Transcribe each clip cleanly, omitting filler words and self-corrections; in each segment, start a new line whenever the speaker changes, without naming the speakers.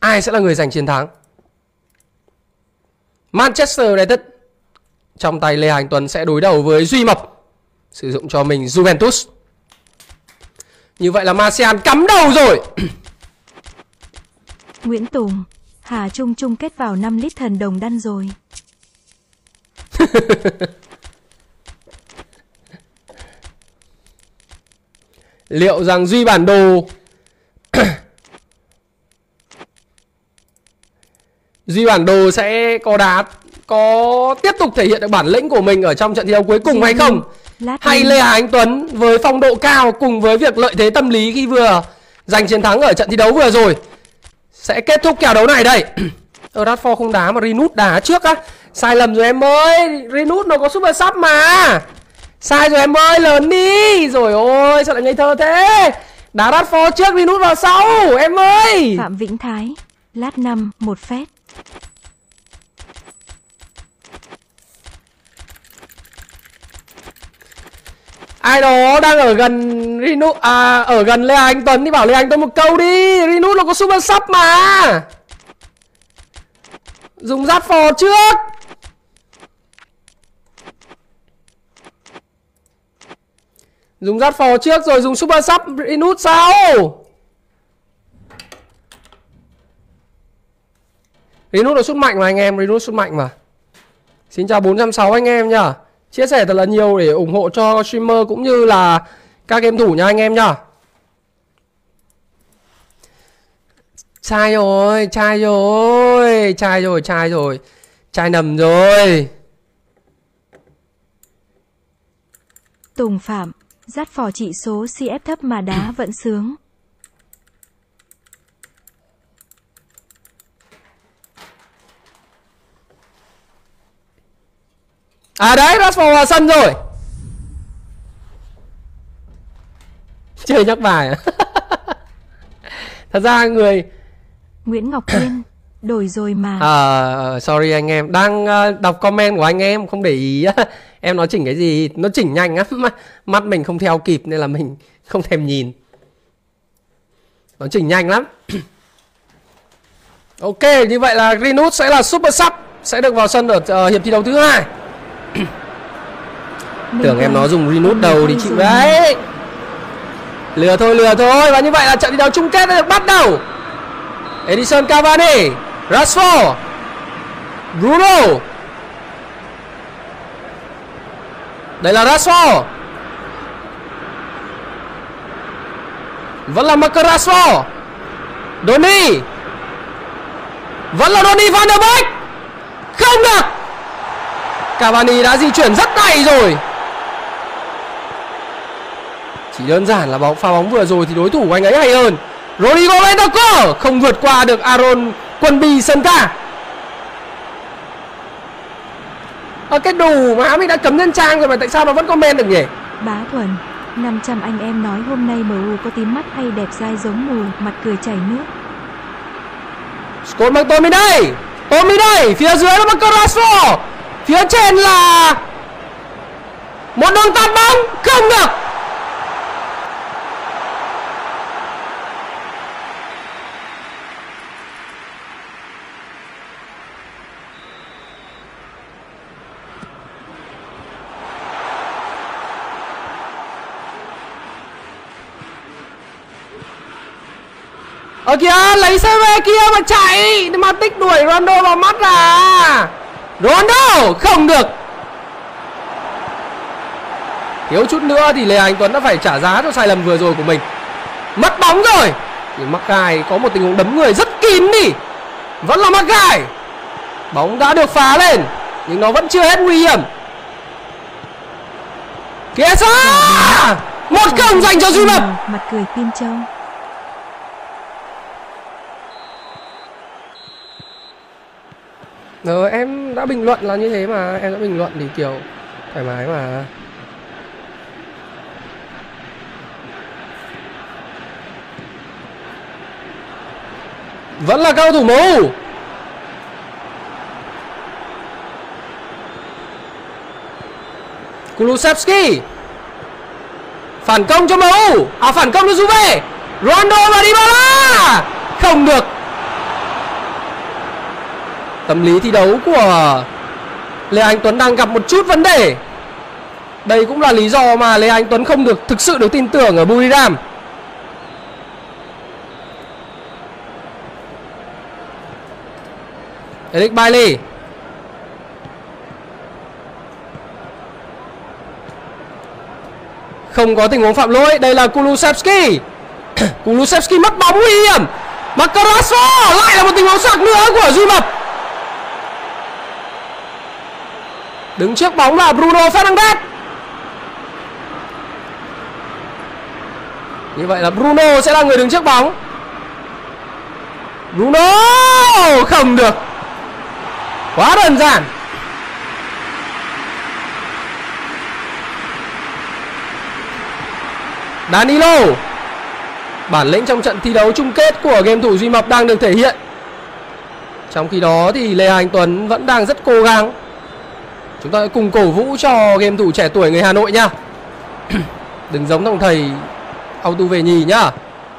Ai sẽ là người giành chiến thắng? Manchester United trong tay Lê Anh Tuấn sẽ đối đầu với Duy Mập, sử dụng cho mình Juventus. Như vậy là Martial cắm đầu rồi.
Nguyễn Tùng, Hà Trung chung kết vào 5 lít thần đồng đăn rồi.
Liệu rằng Duy bản đồ Duy bản đồ sẽ có tiếp tục thể hiện được bản lĩnh của mình ở trong trận thi đấu cuối cùng hay không? Hay Lê Hà Anh Tuấn với phong độ cao cùng với việc lợi thế tâm lý khi vừa giành chiến thắng ở trận thi đấu vừa rồi sẽ kết thúc kèo đấu này đây. Rashford không đá mà Rinus đá trước á. Sai lầm rồi em ơi, Rinus nó có super sub mà. Sai rồi em ơi, lớn đi. Rồi ôi, sao lại ngây thơ thế? Đá Rashford trước, Rinus vào sau, em ơi.
Phạm Vĩnh Thái, lát 5, 1 phét.
Ai đó đang ở gần Rinus, ở gần Lê Anh Tuấn thì bảo Lê Anh Tuấn một câu đi. Rinus nó có super sub mà. Dùng Rashford trước. Dùng Rashford trước rồi dùng super sub Rinus sau. Rinus nó sút mạnh mà anh em, Rinus sút mạnh mà. Xin chào 460 anh em nhá. Chia sẻ thật là nhiều để ủng hộ cho streamer cũng như là các game thủ nha anh em nhá. Chai rồi, chai rồi, chai rồi, chai rồi. Chai nầm rồi.
Tùng Phạm, dắt phò chỉ số CF thấp mà đá vẫn sướng.
À đấy, Rashford vào sân rồi. Chơi nhắc bài à? Thật ra người
Nguyễn Ngọc Quyên, đổi rồi mà.
Sorry anh em, đang đọc comment của anh em, không để ý. Em nói chỉnh cái gì, nó chỉnh nhanh á. Mắt mình không theo kịp nên là mình không thèm nhìn. Nó chỉnh nhanh lắm. Ok, như vậy là Greenwood sẽ là super sub, sẽ được vào sân ở hiệp thi đấu thứ 2. Tưởng em nó dùng Greenwood đầu thì chịu đấy. Lừa thôi. Và như vậy là trận thi đấu chung kết đã được bắt đầu. Edison Cavani, Rashford, Bruno. Đây là Rashford. Vẫn là Marcus Rashford. Donny. Vẫn là Donny van der Beek. Không được. Cavani đã di chuyển rất hay rồi. Chỉ đơn giản là pha bóng vừa rồi thì đối thủ của anh ấy hay hơn. Rodrigo Bentancur không vượt qua được Aaron Wan Bissaka. Cái đủ mà mình đã cấm lên trang rồi mà tại sao nó vẫn comment được nhỉ?
Bá Thuần, 500 anh em nói hôm nay MU có tím mắt hay đẹp dai giống mùi, mặt cười chảy nước.
Scott McTominay. Phía dưới là Marcus Rashford. Phía trên là một đường tạt bóng. Không được. Ở kìa, lấy xe về kia mà chạy. Mà tích đuổi Ronaldo vào mắt là Ronaldo không được. Thiếu chút nữa thì Lê Anh Tuấn đã phải trả giá cho sai lầm vừa rồi của mình. Mất bóng rồi. thì Mackay có một tình huống đấm người rất kín đi. Vẫn là Mackay. Bóng đã được phá lên nhưng nó vẫn chưa hết nguy hiểm. Kìa xa 1-0 dành cho Duy Mập.
Mặt cười Kim Châu.
Em đã bình luận là như thế mà. Em đã bình luận thì kiểu thoải mái mà. Vẫn là cao thủ MU. Kulusevski. Phản công cho MU. Phản công cho Juve. Ronaldo và Dybala. Không được. Tâm lý thi đấu của Lê Anh Tuấn đang gặp một chút vấn đề. Đây cũng là lý do mà Lê Anh Tuấn không thực sự được tin tưởng ở Buriram. Eric Bailey. Không có tình huống phạm lỗi. Đây là Kulusevski. Kulusevski mất bóng nguy hiểm. Makarasvo. Lại là một tình huống sặc nữa của Duy Mập. Đứng trước bóng là Bruno Fernandes. Như vậy là Bruno sẽ là người đứng trước bóng. Bruno không được. Quá đơn giản. Danilo. Bản lĩnh trong trận thi đấu chung kết của game thủ Duy Mập đang được thể hiện. Trong khi đó thì Lê Anh Tuấn vẫn đang rất cố gắng. Chúng ta hãy cùng cổ vũ cho game thủ trẻ tuổi người Hà Nội nha. Đừng giống thằng thầy auto về nhì nhá.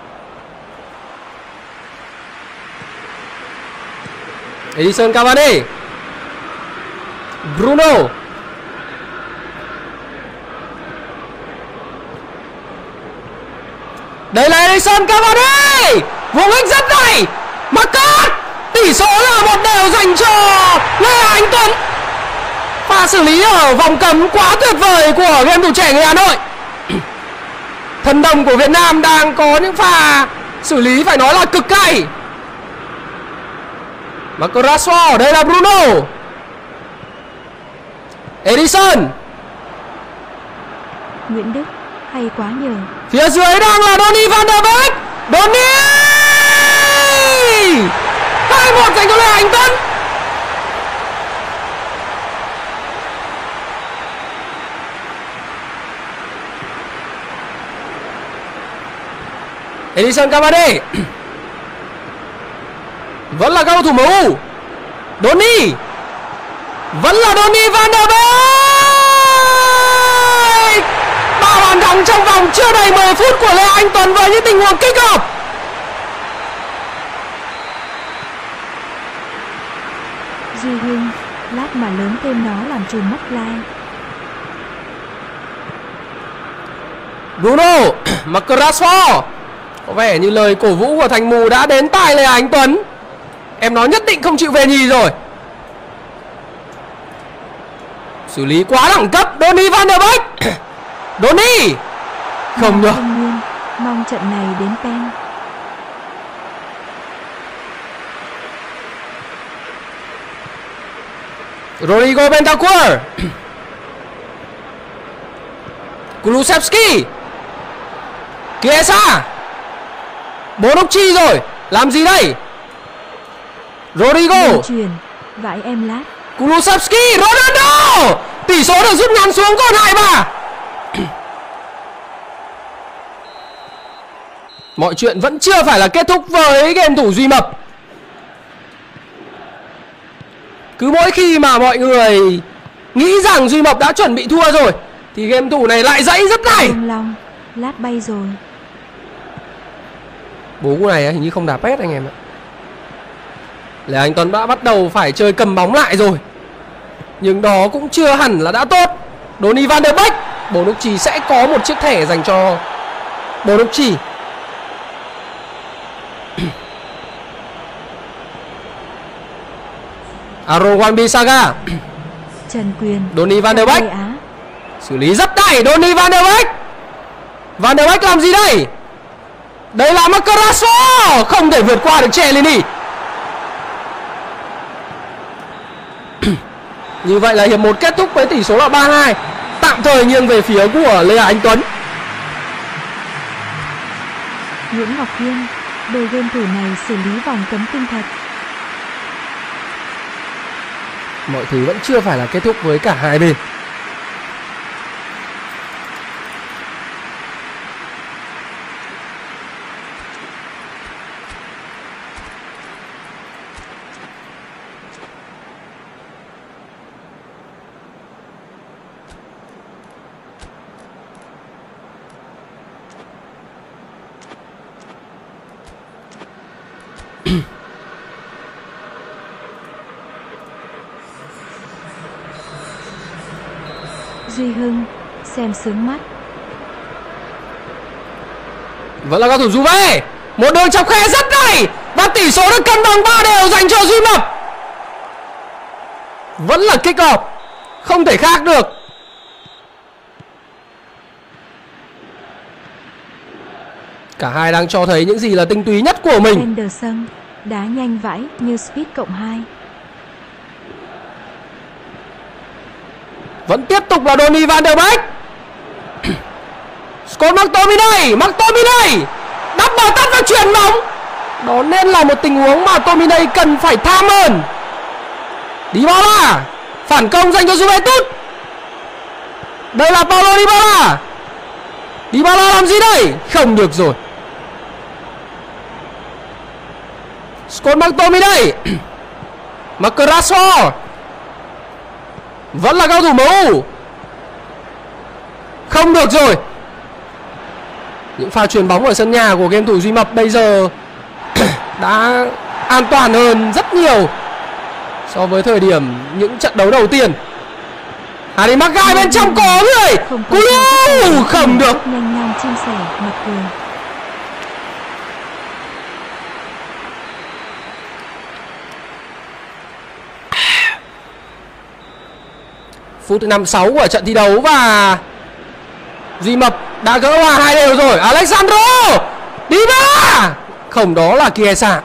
Edison Cavani. Bruno. Đây là Edison Cavani. Vùng ích rất này. Marcus. Tỷ số là 1-1 dành cho Lê Anh Tuấn. Pha xử lý ở vòng cấm quá tuyệt vời của game thủ trẻ người Hà Nội. Thần đồng của Việt Nam đang có những pha xử lý phải nói là cực cay. Marco Rashford. Đây là Bruno. Edison.
Nguyễn Đức. Hay quá nhờ.
Phía dưới đang là Donny van der Beek. Donny. 2-1 dành cho Lê Anh Tuấn. Edison Cavani. Vẫn là cầu thủ MU. Donny. Vẫn là Donny van der Beek. 3 bàn thắng trong vòng chưa đầy 10 phút của Lê Anh Tuấn với những tình huống kích hợp.
Duy Hưng. Lát mà lớn thêm nó làm trùm mắt like.
Bruno. Marco Rashford. Có vẻ như lời cổ vũ của Thành Mù đã đến tai Lê Anh Tuấn. Em nói nhất định không chịu về nhì rồi. Xử lý quá đẳng cấp. Donny van der Beek. Donny. Không được.
Mong trận này đến pen.
Rodrigo Bentancur. Kulusevski. Chiesa. Bonucci rồi. Làm gì đây? Rodrigo.
Chuyển. Vãi em lát.
Kulusevski. Ronaldo. Tỷ số được rút ngắn xuống còn 2-3. Mọi chuyện vẫn chưa phải là kết thúc với game thủ Duy Mập. Cứ mỗi khi mà mọi người nghĩ rằng Duy Mập đã chuẩn bị thua rồi thì game thủ này lại dãy rất này.
Long. Lát bay rồi.
Bố cú này hình như không đá pét anh em ạ. Lê Anh Tuấn đã bắt đầu phải chơi cầm bóng lại rồi. Nhưng đó cũng chưa hẳn là đã tốt. Donny van der Beek. Bonucci sẽ có một chiếc thẻ dành cho Bonucci. Aaron Wan-Bissaka.
Trần Quyền.
Donny van der Beek. Xử lý rất đẩy. Donny van der Beek. Van der Beek làm gì đây? Đây là Marco Rashford. Không thể vượt qua được Chiellini. Như vậy là hiệp 1 kết thúc với tỷ số là 3-2. Tạm thời nghiêng về phía của Lê Anh Tuấn.
Nguyễn Ngọc Hiên. Đôi game thủ này xử lý vòng cấm tinh thật.
Mọi thứ vẫn chưa phải là kết thúc với cả hai bên.
Duy Hưng, xem sướng mắt.
Vẫn là cầu thủ Juve. Một đường chọc khe rất hay và tỷ số được cân bằng 3 đều dành cho Duy Mập. Vẫn là kích off, không thể khác được. Cả hai đang cho thấy những gì là tinh túy nhất của mình.
Henderson đá nhanh vãi như Speed cộng 2.
Vẫn tiếp tục là Donny van der Beek. Scott McTominay đắp ball tắt và chuyền bóng. Đó nên là một tình huống mà Tominay cần phải tham hơn. Dybala phản công dành cho Juventus. Đây là Paulo Dybala. Dybala làm gì đây? Không được rồi. Scott McTominay. Marcus Rashford. Vẫn là cầu thủ MU. Không được rồi. Những pha chuyền bóng ở sân nhà của game thủ Duy Mập bây giờ đã an toàn hơn rất nhiều so với thời điểm những trận đấu đầu tiên. Harry Maguire bên trong có người. Không được.
Nhanh nhàng chia sẻ mặt cười.
Phút thứ 56 của trận thi đấu và Duy Mập đã gỡ hòa 2 đều rồi. Alexandro đi ba. Không, đó là Chiesa.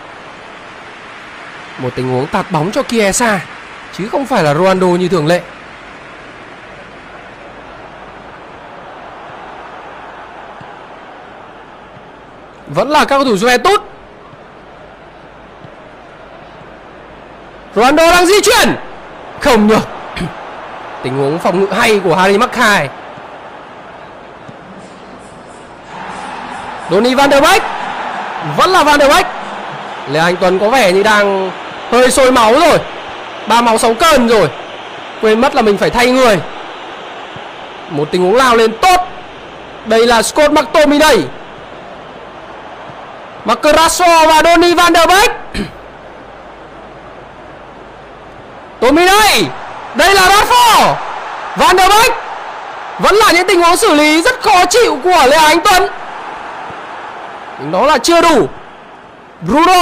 Một tình huống tạt bóng cho Chiesa chứ không phải là Ronaldo như thường lệ. Vẫn là các cầu thủ Juventus. Ronaldo đang di chuyển. Không được. Tình huống phòng ngự hay của Harry Maguire. Donny van der Beek. Vẫn là Van der Beek. Lê Anh Tuấn có vẻ như đang hơi sôi máu rồi. 3 máu 6 cân rồi. Quên mất là mình phải thay người. Một tình huống lao lên tốt. Đây là Scott McTominay. Marcus Rashford và Donny van der Beek. Tominay. Đây là Rashford. Van der Beek. Vẫn là những tình huống xử lý rất khó chịu của Lê Anh Tuấn. Nhưng đó là chưa đủ. Bruno.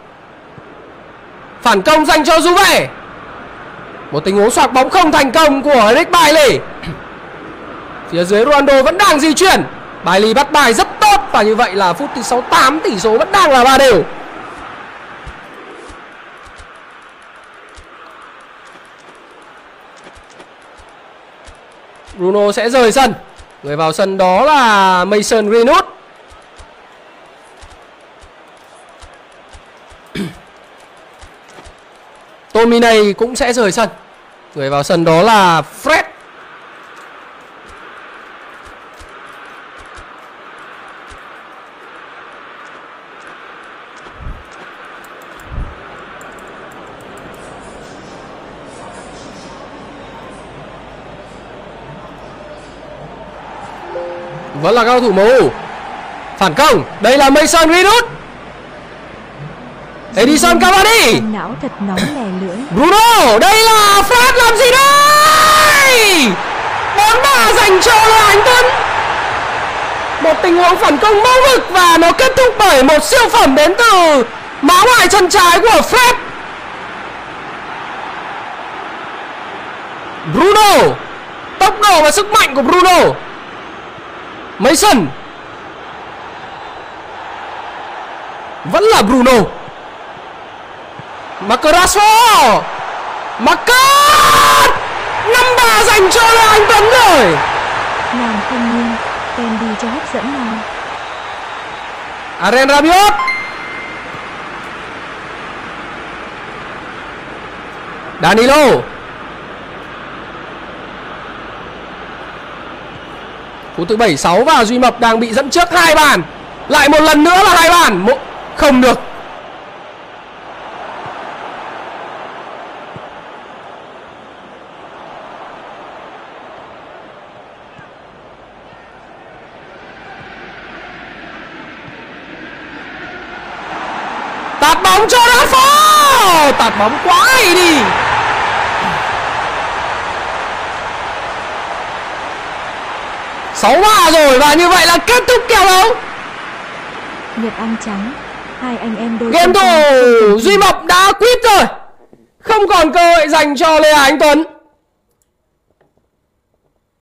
Phản công dành cho Juve. Một tình huống xoạc bóng không thành công của Eric Bailly. Phía dưới Ronaldo vẫn đang di chuyển. Bailly bắt bài rất tốt. Và như vậy là phút thứ 68 tỷ số vẫn đang là 3 đều. Bruno sẽ rời sân. Người vào sân đó là Mason Greenwood. Tominay cũng sẽ rời sân. Người vào sân đó là Fred. Vẫn là cao thủ MU. Phản công. Đây là Mason Greenwood. Edison Cavani.
Não thật nóng lè lưỡi.
Bruno. Đây là Fred làm gì đây? 4-3 dành cho Lê Anh Tuấn. Một tình huống phản công mẫu mực và nó kết thúc bởi một siêu phẩm đến từ má ngoài chân trái của Fred. Bruno. Tốc độ và sức mạnh của Bruno. Mason. Vẫn là Bruno. Marcus Rashford. Marcus. 5-3 dành cho Lê Anh Tuấn rồi.
Làm không nghiêng. Tem đi cho hấp dẫn nào.
Aren Rabiot. Danilo. Phút thứ 76 và Duy Mập đang bị dẫn trước 2 bàn. Lại một lần nữa là 2 bàn. Không được. Tạt bóng cho Rashford. Tạt bóng quá hay đi. 6-3 rồi và như vậy là kết thúc kèo đấu.
Nhật Anh trắng, hai anh em đôi
Game thủ Duy Mộc đã quit rồi, không còn cơ hội dành cho Lê Hà Anh Tuấn.